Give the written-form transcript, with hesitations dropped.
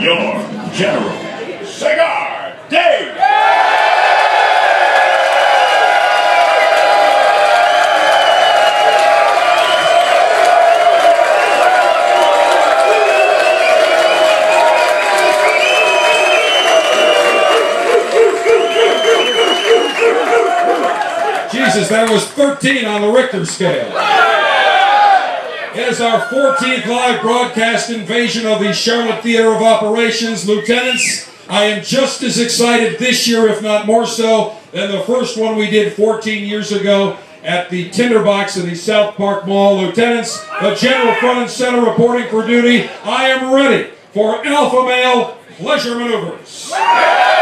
your General, Cigar Dave! Jesus, that was 13 on the Richter scale. It is our 14th live broadcast invasion of the Charlotte Theater of Operations. Lieutenants, I am just as excited this year, if not more so, than the first one we did 14 years ago at the Tinderbox in the South Park Mall. Lieutenants, the General front and center reporting for duty. I am ready for alpha male pleasure maneuvers.